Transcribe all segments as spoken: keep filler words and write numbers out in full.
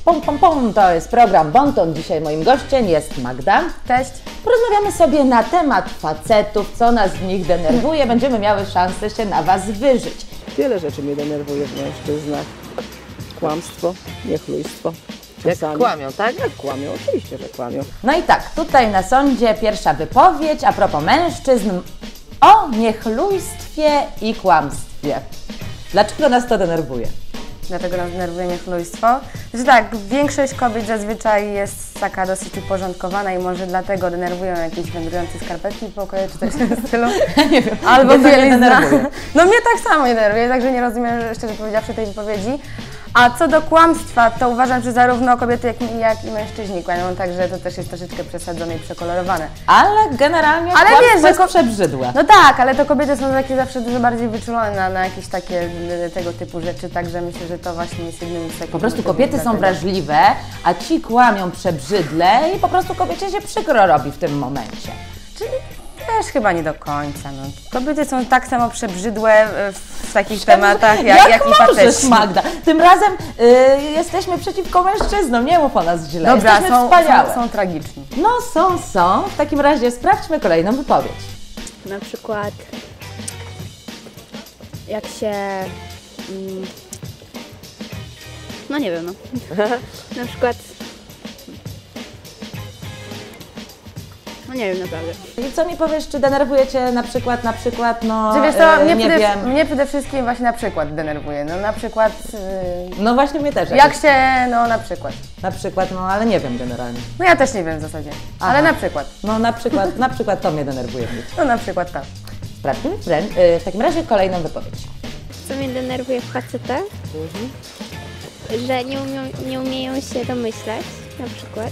Pom, pom, pom, to jest program Bonton. Dzisiaj moim gościem jest Magda. Cześć. Porozmawiamy sobie na temat facetów, co nas w nich denerwuje. Będziemy miały szansę się na Was wyżyć. Wiele rzeczy mnie denerwuje w mężczyznach. Kłamstwo, niechlujstwo. Jak Czasami. kłamią, tak? Jak kłamią, oczywiście, że kłamią. No i tak, tutaj na sądzie pierwsza wypowiedź a propos mężczyzn o niechlujstwie i kłamstwie. Dlaczego nas to denerwuje? Dlatego nas denerwuje niechlujstwo. Znaczy tak, większość kobiet zazwyczaj jest taka dosyć uporządkowana i może dlatego denerwują jakieś wędrujące skarpetki w pokoju, czy coś w tym stylu. Nie wiem, Albo mnie to nie bielizna. denerwuje. No mnie tak samo nie denerwuje, także nie rozumiem, szczerze powiedziawszy, tej wypowiedzi. A co do kłamstwa, to uważam, że zarówno kobiety, jak i, jak i mężczyźni kłamią, także to też jest troszeczkę przesadzone i przekolorowane. Ale generalnie Ale kłamstwo wiesz, że jest ko- przebrzydłe. No tak, ale to kobiety są takie zawsze dużo bardziej wyczulone na, na jakieś takie y, tego typu rzeczy, także myślę, że to właśnie jest jednym z takich Po prostu motywów kobiety są dlatego. wrażliwe, a ci kłamią przebrzydle i po prostu kobiecie się przykro robi w tym momencie. Czyli też chyba nie do końca. No. Kobiety są tak samo przebrzydłe y, w takich tematach, jak, Jak, jak i możesz, faceci. Magda? Tym razem y, jesteśmy przeciwko mężczyznom, nie mów o nas źle. Dobra, jesteśmy są, wspaniałe. są, są tragiczni. No są, są. W takim razie sprawdźmy kolejną wypowiedź. Na przykład jak się... Mm, no nie wiem, no. Na przykład... No nie wiem, naprawdę. I co mi powiesz, czy denerwuje Cię na przykład, na przykład, no, Czy wiesz co, y, mnie, nie przede, wiem. mnie przede wszystkim właśnie na przykład denerwuje. No na przykład... y, No właśnie mnie też. jak jakoś. się... no na przykład. Na przykład, no ale nie wiem generalnie. No ja też nie wiem w zasadzie, Aha. ale na przykład. No na przykład, na przykład to mnie denerwuje. No na przykład tak. Sprawdźmy wrę- y, w takim razie kolejną wypowiedź. Co mnie denerwuje w facetach? Że nie, umią, nie umieją się domyślać, na przykład.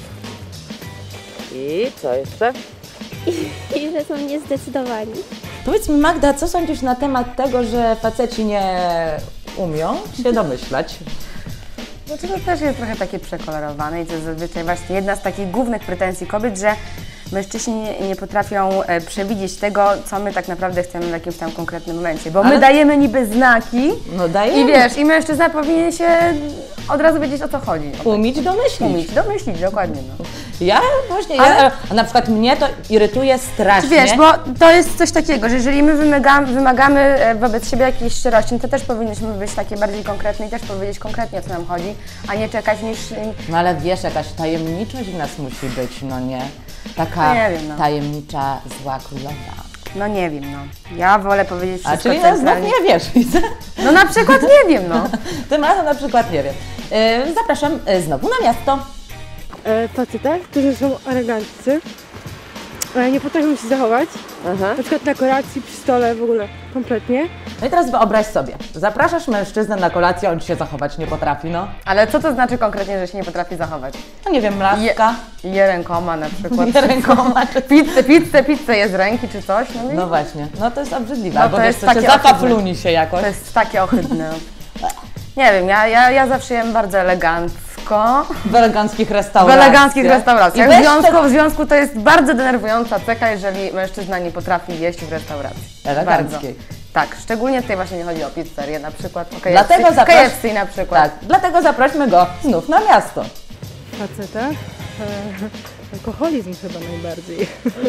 I co jeszcze? I że są niezdecydowani. Powiedz mi, Magda, co sądzisz na temat tego, że faceci nie umią się domyślać? Znaczy to też jest trochę takie przekolorowane i to jest zazwyczaj właśnie jedna z takich głównych pretensji kobiet, że mężczyźni nie, nie potrafią e, przewidzieć tego, co my tak naprawdę chcemy w jakimś tam konkretnym momencie, bo Ale- my dajemy niby znaki No daje i wiesz, i mężczyzna powinien się od razu wiedzieć, o co chodzi. umieć domyślić. Umieć, domyślić, dokładnie. No. Ja właśnie, Ale- ja, a na przykład mnie to irytuje strasznie. Wiesz, bo to jest coś takiego, że jeżeli my wymagamy, wymagamy e, wobec siebie jakiejś szczerości, no to też powinniśmy być takie bardziej konkretne i też powiedzieć konkretnie, o co nam chodzi, a nie czekać niż... No ale wiesz, jakaś tajemniczość w nas musi być, no nie? Taka No nie wiem, no. tajemnicza zła królowa. No nie wiem, no. Ja wolę powiedzieć A wszystko czyli no, znów centralnie. nie wiesz, widzę. No na przykład nie wiem, no. Tym razem na przykład nie wiem. Yy, zapraszam yy, znowu na miasto. e, facetach, którzy są aroganccy, e, nie potrafią się zachować, Aha. na przykład na kolacji, przy stole w ogóle kompletnie. No i teraz wyobraź sobie, zapraszasz mężczyznę na kolację, on ci się zachować nie potrafi, no. Ale co to znaczy konkretnie, że się nie potrafi zachować? No nie wiem, laska, Je, je rękoma na przykład. je rękoma, czy... Pizzę, pizzę, pizzę je z ręki czy coś. No, i No właśnie, no to jest obrzydliwe, No albo to wiesz, jest co się takie zapafluni się jakoś. to jest takie ohydne. Nie wiem, ja, ja, ja zawsze jem bardzo elegancko. W eleganckich W restauracjach. eleganckich restauracjach. I W weź związku, te- w związku to jest bardzo denerwująca cecha, jeżeli mężczyzna nie potrafi jeść w restauracji. Eleganckiej. Bardzo. Tak, szczególnie tutaj właśnie nie chodzi o pizzerię na przykład, o K F C, Dlatego zaproś- K F C na przykład. Tak, dlatego zaprośmy go znów na miasto. W facetach e, alkoholizm chyba najbardziej.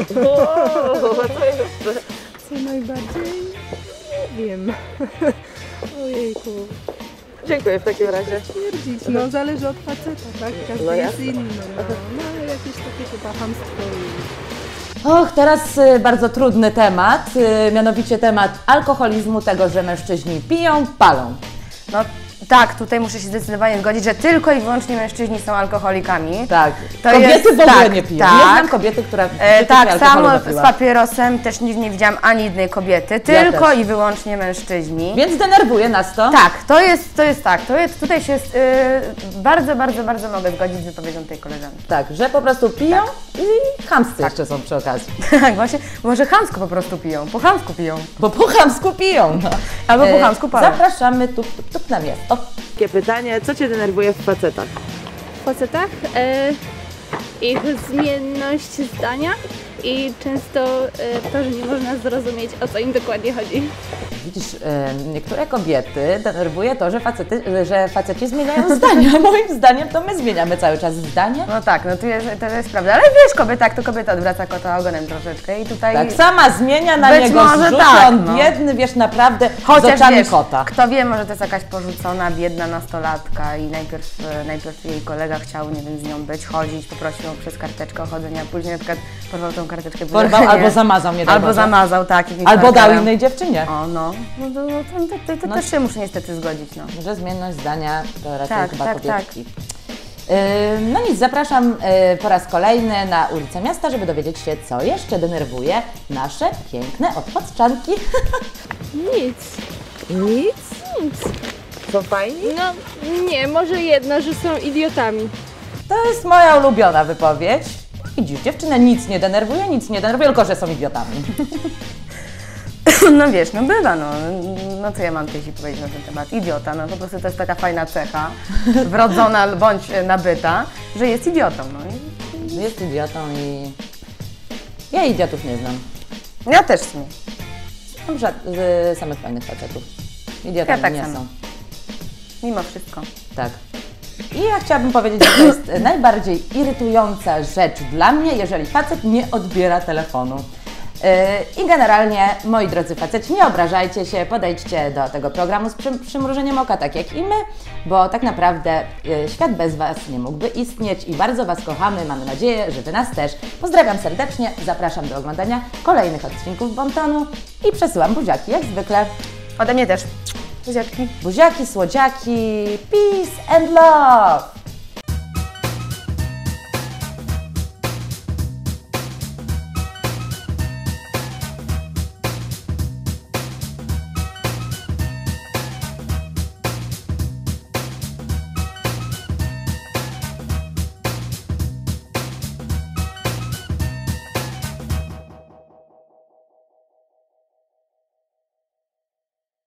Co najbardziej? Nie wiem. Ojejku. Dziękuję w takim razie. Twierdzić, no zależy od faceta, tak? Każdy No jest jasne. inny, no. No ale jakieś takie chyba chamstwo i... Och, teraz y, bardzo trudny temat, y, mianowicie temat alkoholizmu, tego, że mężczyźni piją, palą. No tak, tutaj muszę się zdecydowanie zgodzić, że tylko i wyłącznie mężczyźni są alkoholikami. Tak, To kobiety jest- w ogóle tak, nie piją. tak. Nie znam kobiety, która w E, życiu tak, alkoholu samo napiła. z papierosem też nigdy nie widziałam ani jednej kobiety, tylko też. i wyłącznie mężczyźni. Więc denerwuje nas to. Tak, to jest, to jest tak, to jest, tutaj się y, bardzo, bardzo, bardzo mogę zgodzić z wypowiedzią tej koleżanki. Tak, że po prostu piją i chamscy jeszcze są przy okazji. Tak, właśnie, może chamsko po prostu piją, po chamsku piją. Bo po chamsku piją. No. Albo po chamsku palą. Zapraszamy tup, tup, tup na miasto. Takie pytanie, co Cię denerwuje w facetach? W facetach e, ich zmienność zdania i często e, to, że nie można zrozumieć, o co im dokładnie chodzi. Widzisz, e, niektóre kobiety denerwuje to, że, facety, że faceci zmieniają zdania. Moim zdaniem to my zmieniamy cały czas zdanie. No tak, no tu jest, to jest prawda, ale wiesz, kobieta, jak to kobieta odwraca kota ogonem troszeczkę i tutaj... Tak, sama zmienia na Być niego może zrzuci, tak, on no. biedny, wiesz, naprawdę z Chociaż oczami wiesz, kota. kto wie, może to jest jakaś porzucona, biedna nastolatka i najpierw, e, najpierw jej kolega chciał, nie wiem, z nią być, chodzić, poprosił ją przez karteczkę o chodzenie, a później na przykład porwał tą karteczkę. Porwał albo zamazał, nie daj Albo Boże. zamazał, tak. jakimś Albo dał markerem. innej dziewczynie. O, no. No to, no, to, to, to, to No. też się muszę niestety zgodzić, no. Że zmienność zdania to raczej Tak, chyba tak, kobietki. Yy, No nic, zapraszam yy, po raz kolejny na ulicę miasta, żeby dowiedzieć się, co jeszcze denerwuje nasze piękne odpoczanki. Nic. Nic? Nic. Co fajnie? No nie, może jedna, że są idiotami. To jest moja ulubiona wypowiedź. Widzisz, dziewczynę nic nie denerwuje, nic nie denerwuje, tylko że są idiotami. No wiesz, no bywa, no. No co ja mam tutaj ci powiedzieć na ten temat? Idiota, no po prostu to jest taka fajna cecha, wrodzona bądź nabyta, że jest idiotą, no. I Jest idiotą i... Ja idiotów nie znam. ja też w sumie. Mam ża- z samych fajnych facetów. Idiotami Ja tak nie samo. są. Mimo wszystko. Tak. I ja chciałabym powiedzieć, że to jest najbardziej irytująca rzecz dla mnie, jeżeli facet nie odbiera telefonu. Yy, I generalnie, moi drodzy faceci, nie obrażajcie się, podejdźcie do tego programu z przy, przymrużeniem oka, tak jak i my, bo tak naprawdę yy, świat bez Was nie mógłby istnieć i bardzo Was kochamy, mamy nadzieję, że Wy nas też. Pozdrawiam serdecznie, zapraszam do oglądania kolejnych odcinków Bontonu i przesyłam buziaki, jak zwykle. Ode mnie też. Buziaczki. Buziaki, słodziaki, peace and love!